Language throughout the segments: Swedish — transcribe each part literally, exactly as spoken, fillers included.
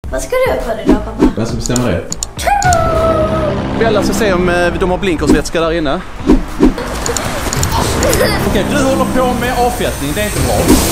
Vad ska du på idag, pappa? Vem ska bestämma det? Bella ska se om eh, de har blinkersvätska där inne. Okej, du håller på med avfettning, det är inte bra.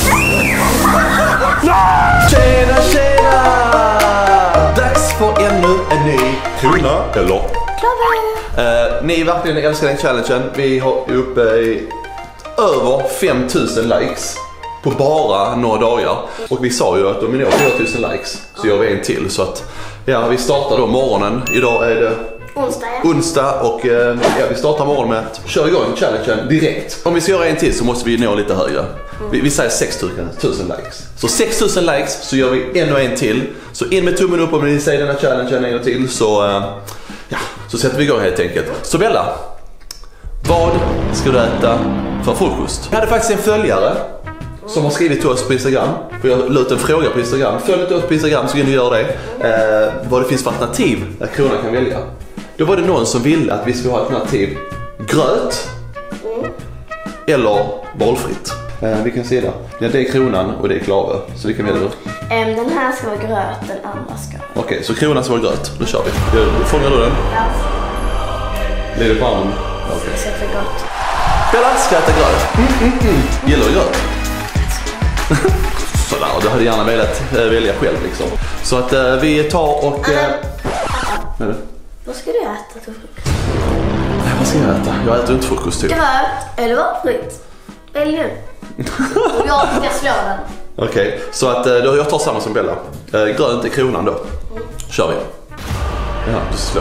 Tjena, tjena! Dags för ännu en ny krona, eller? Uh, ni verkligen älskar den challengen. Vi har uppe i över fem tusen likes på bara några dagar. Och vi sa ju att om vi når fyra tusen likes så gör vi en till. Så att, ja, vi startar då morgonen. Idag är det onsdag, ja. onsdag och uh, ja, vi startar morgonen med att köra igång challengen direkt. Om vi ska göra en till så måste vi nå lite högre. Mm. Vi, vi säger sex tusen likes. Så sex tusen likes så gör vi ännu en till. Så in med tummen upp om ni säger den här challengen en gång till så... Uh, Ja, så sätter vi igång helt enkelt. Så Bella, vad ska du äta för frukost? Jag hade faktiskt en följare som har skrivit till oss på Instagram. För jag la ut en fråga på Instagram. Följ inte oss på Instagram så kan ni göra det. Eh, vad det finns för alternativ att kronan kan välja. Då var det någon som ville att vi skulle ha alternativ gröt eller valfritt. Eh, vi kan se där. Ja, det är kronan och det är klave. Så vi kan välja. Um, den här ska vara gröt, den andra ska. Okej, okay, så kronan ska vara gröt. Då kör vi. Fångar du den? Ja. Lägger du på armen? Okej. Det ska äta gott. Bella ska äta gröt. Mm, mm, mm. Gillar du gröt? Sådär, du hade gärna velat äh, välja själv liksom. Så att äh, vi tar och... Äh... Pappa, vad ska du äta till frukost? Nej, vad ska jag äta? Jag äter inte frukost typ. Gröt eller valfritt? Välj nu. Och jag ska slå den. Okej, okay, så att då jag tar samma som Bella. Äh, grönt är kronan då. Kör vi. Ja, du slår.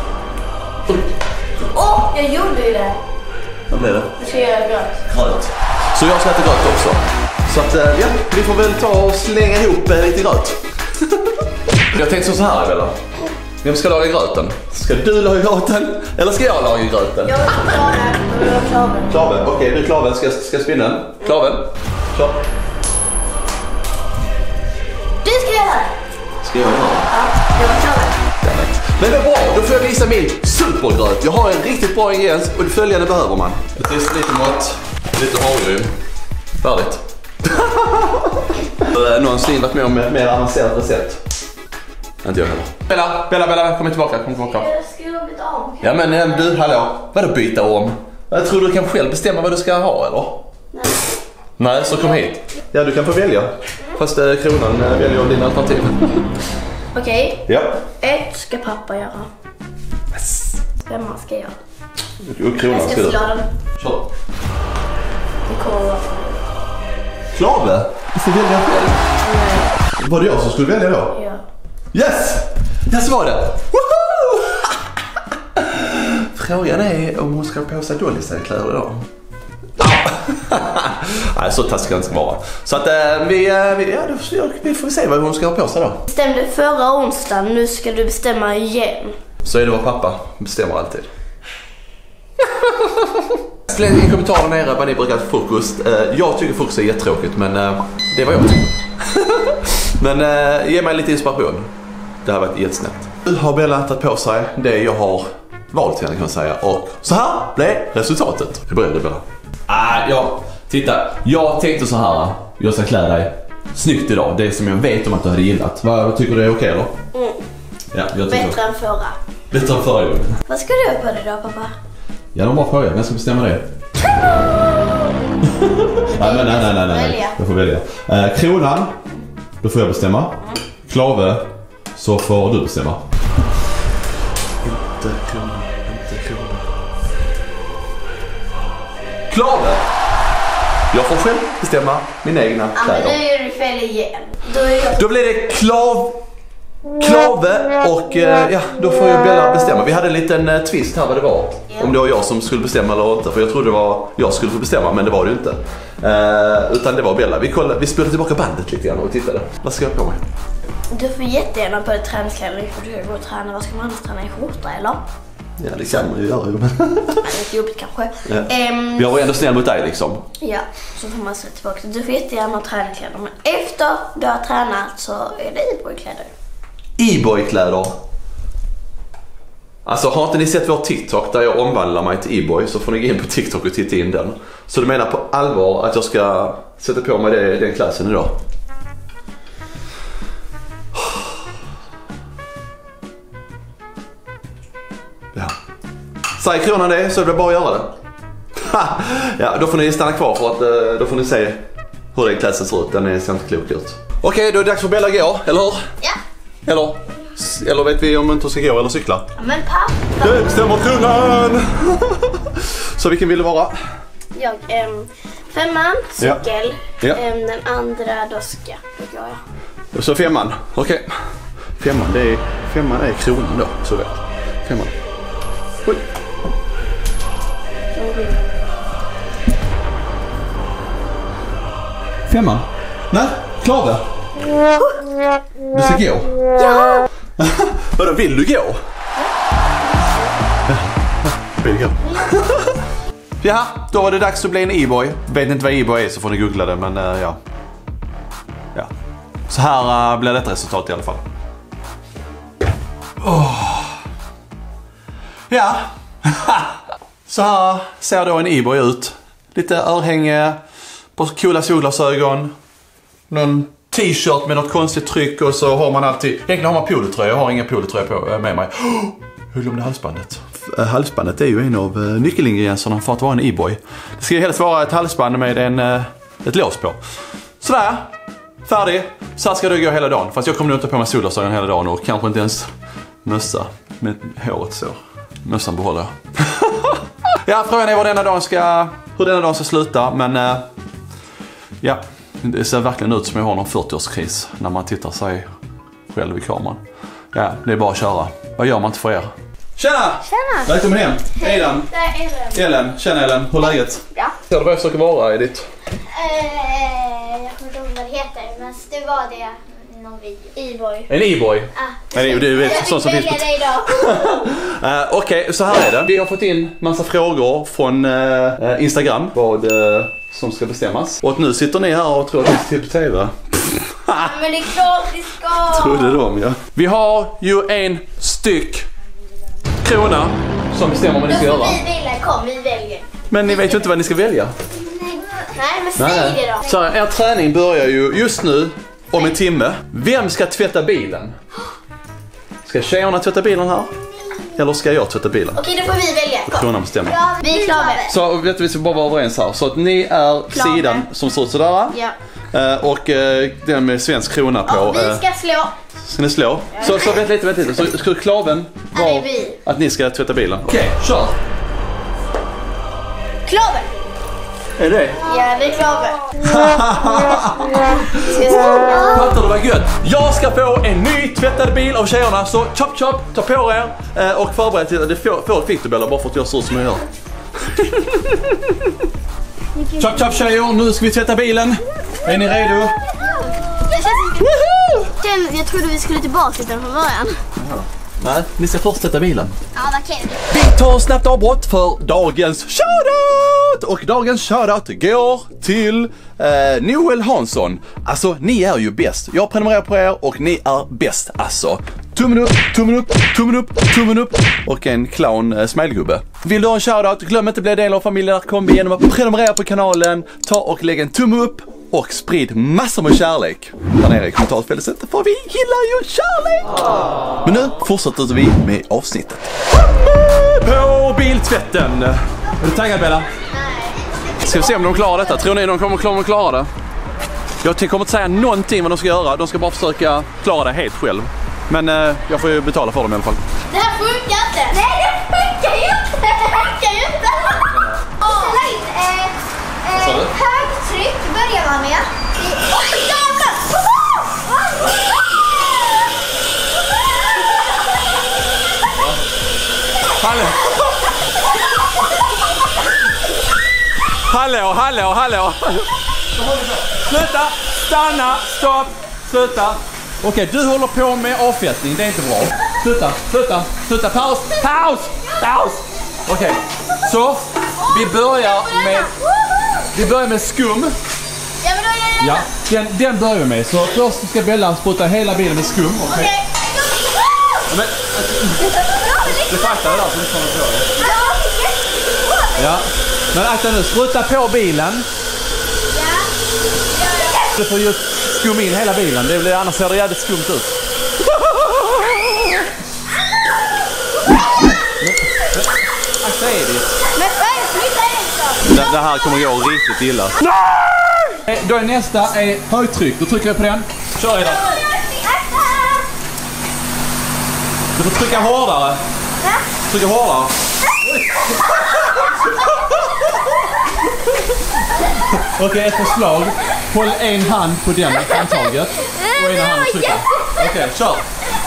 Åh, oh, jag gjorde ju det. Vad blev det? Jag ska göra gröt. Gröt. Så jag ska äta gröt också. Så att ja, vi får väl ta och slänga ihop lite gröt. Jag tänkte så här, Bella. Vem ska laga gröten? Ska du laga gröten? Eller ska jag laga gröten? Jag vill ha klaven. Jag vill ha klaven. Klaven, okej, okay, du klaven ska, ska spinna den. Klaven, kör. Du ska göra det. Ska jag göra det? Ja, det var klaven. Men det är bra, då får jag visa min supergröt. Jag har en riktigt bra ingrediens och det följande behöver man. Det finns lite mat, lite havregryn. Färdigt. Någon som varit med om ett mer avancerat recept. Inte jag heller. Bella, Bella, Bella, kom tillbaka, kom tillbaka. Jag ska byta om. Ja men du, hallå, vadå byta om? Jag tror du kan själv bestämma vad du ska ha, eller? Nej. Nej, så kom hit. Ja, du kan få välja. Fast eh, kronan eh, väljer din alternativ. Okej. Ja. Ett ska pappa göra. Yes. Femma ska jag. Och kronan Jag ska ska du. slå den. Kör. Det kommer vara. Klave, du får välja själv. Nej. Var det jag som skulle välja då? Ja. Yes! Jag sa det! Woho! Frågan är om hon ska på sig Dollys kläder idag. Nej, så taskig kan det inte vara. Så att äh, vi, äh, vi, ja, då, vi får se vad hon ska ha på sig då. Bestämde förra onsdagen, nu ska du bestämma igen. Så är det vad pappa bestämmer alltid. Släng en kommentar där nere vad ni brukar för frukost. Jag tycker frukost är jättetråkigt, men det är vad jag tycker. Men ge mig lite inspiration. Det här har varit jättesnällt. Nu har Bella tagit på sig det jag har valt henne kan man säga. Och så här blev resultatet. Är du beredd, Bella? Ah, ja, titta. Jag tänkte så här. Jag ska klä dig snyggt idag. Det som jag vet om att du hade gillat. Vad tycker du är okej då? Mm. Ja, jag tycker. Bättre än förra. Bättre än förra gången. Vad ska du på det då, pappa? Ja, de bara frågar. Vem ska bestämma det? nej, nej, nej, nej, nej. Jag får välja. Eh, kronan, då får jag bestämma. Mm. Klave, så får du bestämma. Inte kronan, inte kronan. Klave! Jag får själv bestämma mina egna kläder. Ja, men nu gör du fel igen. Då, är jag... då blir det klav... Klave och eh, ja, då får jag Bella bestämma. Vi hade en liten eh, twist här vad det var. Ja. Om det var jag som skulle bestämma eller inte. För jag trodde det var jag skulle få bestämma, men det var det ju inte. Eh, utan det var Bella. Vi, kollade, vi spelade tillbaka bandet lite grann och tittade. Vad ska jag på mig? Du får jättegärna på dig träningskläder för du ska gå och träna. Vad ska man annars träna i skjorta eller? Ja, det kan man ju göra. Men... det är lite jobbigt kanske. Ja. Um, jag var ändå snäll mot dig liksom. Ja, så får man se tillbaka. Du får jättegärna ha träningskläder. Men efter du har tränat så är det E-boy-kläder. E-boy-kläder? Alltså har inte ni sett vår TikTok där jag omvandlar mig till E-boy, så får ni gå in på TikTok och titta in den. Så du menar på allvar att jag ska sätta på mig det, den klassen idag? Säger kronan det så är det bara att göra det. Ja, då får ni stanna kvar för att då får ni se hur den klädseln ser ut. Den är inte klok ut. Okej, då är det dags för Bella att gå, eller hur? Ja. Eller, eller vet vi om inte ska gå eller cykla? Ja, men pappa. Det bestämmer kronan! Så vilken vill det vara? Jag, um, femman, cykel. Ja. Ja. Um, den andra då ska jag göra. Och så femman, okej. Okay. Femman, det är, femman är kronan då, så vet. Femman. Oj. Femman? Nej, klar det. Du ska gå? Ja! Vadå, vill du gå? Vill du gå? Ja, då var det dags att bli en e-boy. Vet inte vad e-boy är så får ni googla det, men uh, ja. Ja. Så här uh, blir detta resultat i alla fall. Oh. Ja. Så här ser då en e-boy ut. Lite örhänge, på coola solglasögon, någon t-shirt med något konstigt tryck och så har man alltid, egentligen har man polotröja, jag har inga polotröja på med mig. Oh, hur glömde halsbandet? Halsbandet är ju en av uh, nyckelingredienserna för att vara en e-boy. Det ska helst vara ett halsband med en, uh, ett lås på. Sådär, färdig. Så här ska det gå hela dagen. Fast jag kommer nog inte på mig solglasögon hela dagen och kanske inte ens mössa med håret så. Mössan behåller jag. Ja, frågan är vad denna dagen ska, hur denna dagen ska sluta, men uh, ja, det ser verkligen ut som jag har någon fyrtioårskris när man tittar sig själv i kameran. Ja, det är bara att köra. Vad gör man inte för er? Tjena! Tjena! Välkommen hem. Ellen. Det är Ellen. Ellen, tjena Ellen. Hur är läget? Ja. Ser du vad jag försöker vara, Edith? Eh, jag kommer inte ihåg vad det heter, men det var det. Någon video. E-boy. En e-boy? Ah, Nej, du vet, sånt som finns på... Jag fick välja uh, Okej, okay, så här är det. Vi har fått in massa frågor från uh, Instagram. Vad uh, som ska bestämmas. Och nu sitter ni här och tror att vi ska till på tv. Men det är klart vi ska. Trodde de, ja. Vi har ju en styck krona som bestämmer vad ni ska göra. Vi vill, kom, vi väljer. Men ni vet ju inte vad ni ska välja. Nej, men säg Nej. det då. Så er träning börjar ju just nu om en timme. Vem ska tvätta bilen? Ska tjejerna tvätta bilen här? Eller ska jag tvätta bilen? Okej, då får vi välja. Kronan bestämmer. Ja, vi är klara. Så vet vi ska bara vara överens här. Så att ni är Klar. sidan som står sådär. Ja. Uh, och uh, den med svensk krona på. Och vi Uh, ska slå. ska ni slå? Så, så vänta lite, vänta lite. Så ska klaven vara Här är vi. att ni ska tvätta bilen. Okej, okay, kör! Klaver. Är det? Ja, vi är klaver. Fattar du vad gött? Jag ska få en ny tvättad bil av tjejerna. Så chop chop, ta på er uh, och förbered till att det får, får ett fitobälla bara för att jag ser ut som jag gör. Chop chop tjejer, nu ska vi tvätta bilen. Är ni redo? Det känns som... Jag trodde vi skulle tillbaka till den från början. Nej, ni ska först tvätta bilen. Ja, vad kul. Vi tar snabbt avbrott för dagens shoutout! Och dagens shoutout går till eh, Noel Hansson. Alltså, ni är ju bäst. Jag prenumererar på er och ni är bäst. Alltså, tummen upp, tummen upp, tummen upp, tummen upp. Och en clown eh, smilegubbe. Vill du ha en shoutout? Glöm inte att bli del av familjen Kombi genom att prenumerera på kanalen. Ta och lägg en tumme upp. Och sprid massor med kärlek där nere i kommentarsfältet, för vi gillar ju kärlek! Men nu fortsätter vi med avsnittet. På biltvätten! Är du taggad, Bella? Nej. Ska vi se om de klarar detta? Tror ni de kommer, kommer att klara det? Jag kommer inte säga någonting vad de ska göra. De ska bara försöka klara det helt själv. Men eh, jag får ju betala för dem i alla fall. Det här funkar inte! Nej, det funkar ju inte! Det funkar ju inte! Ställa in eh, eh, högtryck börjar man med. Oj, jävlar! Hallå! Hallå, hallå, hallå! Sluta! Stanna! Stopp! Sluta! Okej, du håller på med avfettning, det är inte bra. Sluta, sluta, sluta, paus, paus, paus! Okej, så vi börjar med, vi börjar med skum. Ja, men då är jag... Ja, den, den börjar vi med. Så först ska Bella spruta hela bilen med skum. Okej. Okej. Men, du fattar det där så du kommer på det. Ja, men akta nu, spruta på bilen. Du får ju skum in hela bilen, det blir, annars ser det jävligt skumt ut. Akta. det här kommer gå riktigt illa. Nej! Då är nästa är högtryck. Då trycker vi på den. Kör Ida. Du får trycka hårdare. Trycka hårdare. Okej, okay, ett förslag. Håll en hand på den handtaget och ena handen trycker. Okej, okay, kör.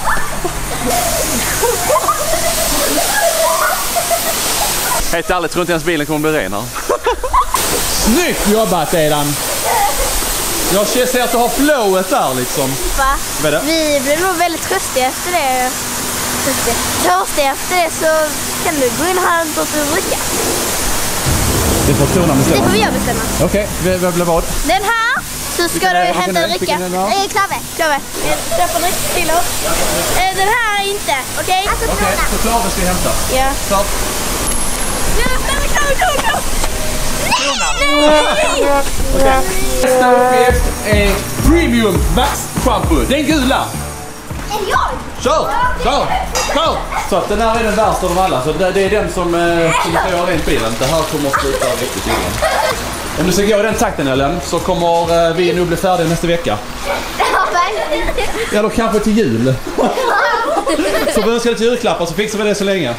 Helt ärligt, tror inte ens bilen kommer bli ren här. Snyggt jobbat, Edan. Jag ser att du har flowet där liksom. Va? Vad är det? Vi blir nog väldigt tröstiga efter det. Törstiga efter det så kan du gå in här och dricka. Det får Kronan bestämma. Det får vi bestämma. Okej, okay, vad blir vad? Den här så ska du hämta en dricka. Eh, klave, klave. Köp en dricka till oss. Eh, den här inte, okej? Okay? Okej, okay, så Klave ska vi hämta. Ja. Klart. Okej. Nästa uppgift är Premium Vax Shampoo. Den gula. En jag? Kör! Kör! Kör! Så att den här är den värsta av alla. Så det, det är den som eh, som gör rent bilen. Det här kommer att sluta riktigt illa. Om du ska gå i den takten, Ellen, så kommer eh, vi nu bli färdiga nästa vecka. Eller kanske till jul. Så vi önskar lite julklappar så fixar vi det så länge.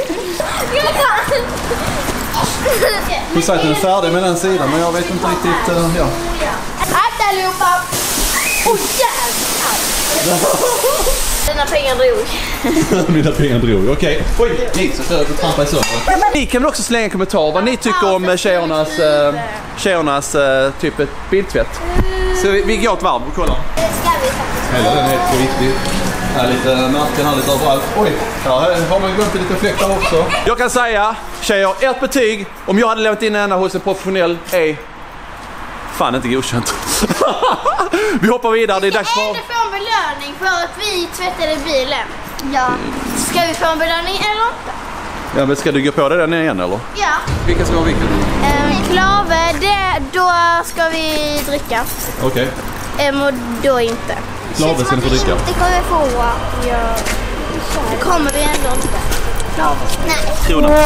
Du säger att du är färdig med den sidan, men jag vet inte riktigt... Uh, ja. Akta allihopa! Åh jävlar! Dina pengar drog. Mina pengar drog, okej. Okay. Oj, ni så för att trampa i sönder. Ni kan väl också slänga en kommentar vad ni tycker om tjejernas, uh, tjejernas uh, typ ett bildtvätt. Så vi, vi går ett varv och kollar. Det ska vi faktiskt. Hela den är helt riktig. Här lite märken här lite överallt. Oj, ja, här har man glömt lite fläktar också. Jag kan säga, tjejer, ett betyg om jag hade lämnat in en hos en professionell är fan inte godkänt. Vi hoppar vidare, det är dags för... Vi ska få en belöning för att vi tvättade bilen. Ja. Ska vi få en belöning eller inte? Ja, men ska du gå på det den igen eller? Ja. Vilka ska vara vilka? Um, Klave, det, då ska vi dricka. Okej. Okay. Um, och då inte. Klave ska ni få dricka. Det kommer vi få. Ja. Det kommer vi ändå inte. Klave. Nej. Krona.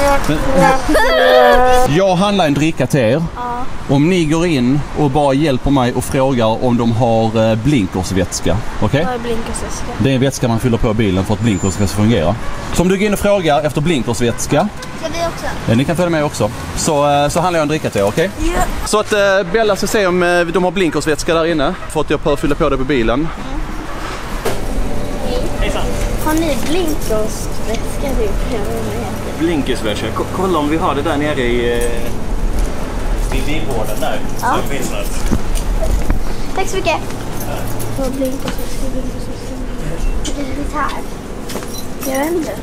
Men, jag handlar en dricka till er. Ja. Om ni går in och bara hjälper mig och frågar om de har blinkersvätska. Okej? Okay? Vad är blinkersvätska? Det är en vätska man fyller på bilen för att blinkers ska fungera. Så om du går in och frågar efter blinkersvätska. Ska vi också? Ja, ni kan följa med också. Så, så handlar jag en dricka till er, okej? Okay? Ja. Så att äh, Bella ska se om äh, de har blinkersvätska där inne. För att jag behöver fylla på det på bilen. Mm. Hejsan. Har ni blinkersvätska? Blinkersvätska? K- kolla om vi har det där nere i... Eh... vid bilborden där. Ja. Så finns det. Tack så mycket. Vad blinkersvätska, blinkersvätska. Det är här. Jag vet inte.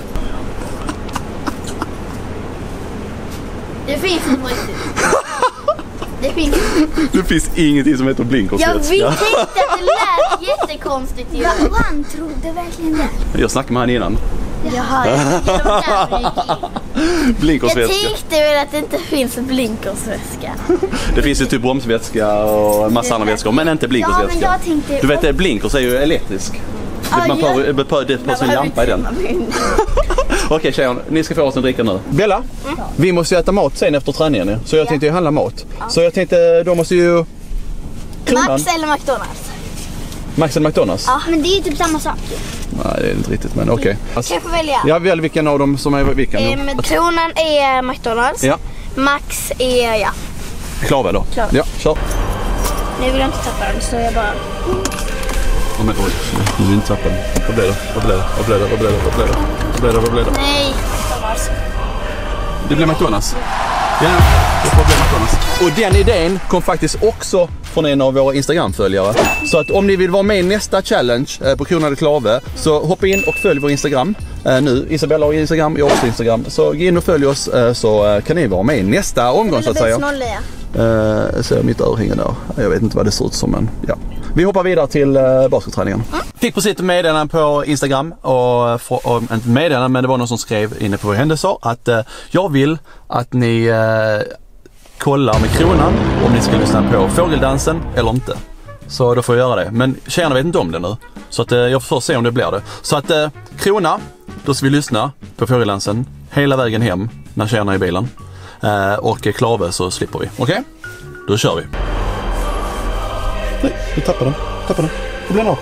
Det finns inte riktigt. Det finns Det finns ingenting som heter blinkersvätska. Jag vi tänkte att det lät jättekonstigt ju. Han trodde verkligen det. Jag snackade med han innan. Jaha, jag, jag, blinkersvätska. jag tänkte väl att det inte finns blinkersvätska. Det finns ju typ bromsvätska och en massa andra vätskor, men inte blinkersvätska. Ja, men jag tänkte... Du vet, blinkers är ju elektrisk. Ja, man jag... behöver på, det på sin lampa i den. Okej tjejer, ni ska få oss en dricka nu. Bella, mm. vi måste ju äta mat sen efter träningen nu. Så jag tänkte ju handla mat. Ja. Så jag tänkte, då måste ju... Kronan. Max eller McDonalds? Max eller McDonalds? Ja, men det är ju typ samma sak. Nej, det är inte riktigt, men okej. Okay. Alltså, jag får välja. Jag väljer vilken av dem som är vilken. Eh, men Kronan är McDonalds. Ja. Max är, ja. Klave då? Klave. Ja, kör. Nu vill jag inte tappa den, så jag bara... Oh, men oj, nu vill inte tappa den. Vad blev det? Vad blev det? Vad blev det? Vad blev det? Vad blev det? Vad blev det? Vad blev det? Nej, McDonalds. Det blev McDonalds? Ja, det får bli McDonalds. Och den idén kom faktiskt också från en av våra Instagram-följare. Så att om ni vill vara med i nästa challenge eh, på Kronan eller Klave, så hoppa in och följ vår Instagram eh, nu. Isabella har Instagram, jag har också Instagram. Så gå in och följ oss eh, så eh, kan ni vara med i nästa omgång så att säga. Uh, så mitt örhänge där. Jag vet inte vad det ser ut som, men ja. Vi hoppar vidare till uh, basketträningen. Mm. Fick precis ett meddelande på Instagram och, för, och inte meddelande, men det var någon som skrev inne på våra händelser att uh, jag vill att ni uh, kollar med Kronan om ni ska lyssna på fågeldansen eller inte. Så då får jag göra det. Men tjejerna vet inte om det nu. Så att uh, jag får se om det blir det. Så att uh, Krona, då ska vi lyssna på fågeldansen hela vägen hem när tjejerna är i bilen. eh, och Klave så slipper vi. Okej? Okay? Då kör vi. Nej, du tappar den. Tappar den. Det blir nog.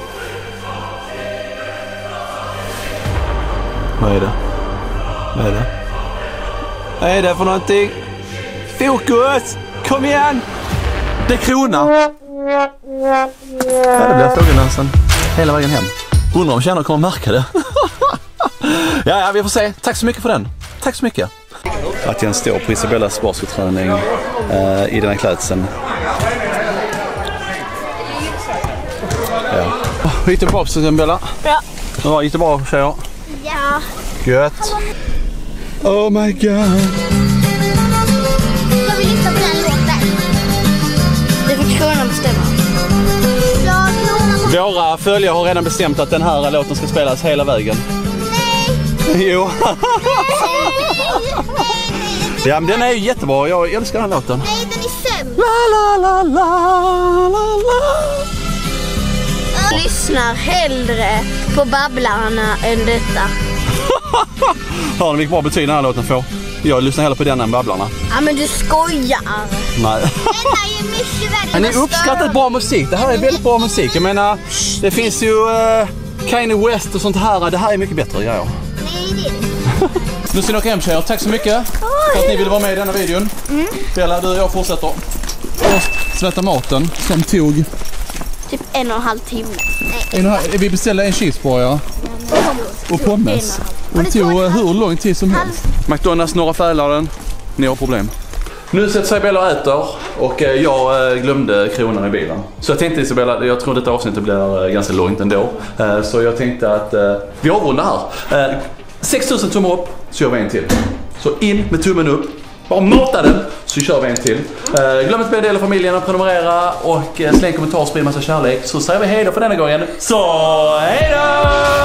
Vad är det? Vad är det? Vad är det för någonting? Fokus! Kom igen! Det är krona! Ja, det blir fågeldansen hela vägen hem. Undrar om tjänar kommer märka det. ja, ja, vi får se. Tack så mycket för den. Tack så mycket. Att jag står på Isabellas basketträning eh, i den här klädseln. Ja. Hur gick det bra på Isabella? Bra. Ja, gick det bra tjejer? Ja. Gött. Oh my god. Ska vi lyssna på den låten? Det får kronan bestämma. Ja, kronan. Våra följare har redan bestämt att den här låten ska spelas hela vägen. Nej. Jo. Ja, men den är ju jättebra. Jag älskar den låten. Nej, den är sämst. La la la la la la. Jag lyssnar hellre på Babblarna än detta. Hör ni vilket bra betyg den här låten får? Jag lyssnar hellre på den än Babblarna. Ja, men du skojar. Nej. Den är ju mycket värre. Men ni uppskattar bra musik. Det här är väldigt bra musik. Jag menar, det finns ju uh, Kanye West och sånt här. Det här är mycket bättre, ja. Nej, det är det. Nu ska ni åka hem, tjejer. Tack så mycket för att ni ville vara med i denna videon. Mm. Bella, du och jag fortsätter. Och svetta maten som tog... Typ en och en halv timme. En och, vi beställde en cheeseburgare och pommes. Och det tog hur lång tid som helst. McDonalds norra Fälaren, ni har problem. Nu sätter sig Bella och äter och jag glömde kronan i bilen. Så jag tänkte Isabella, jag tror detta avsnittet blir ganska långt ändå. Så jag tänkte att vi avrundar här. sex tusen tummar upp så gör vi en till. Så in med tummen upp. Bara mata den så kör vi en till. Uh, glöm inte att dela familjen och prenumerera och uh, släng kommentarer och sprid massa kärlek. Så säger vi hej då för denna gången. Så hej då!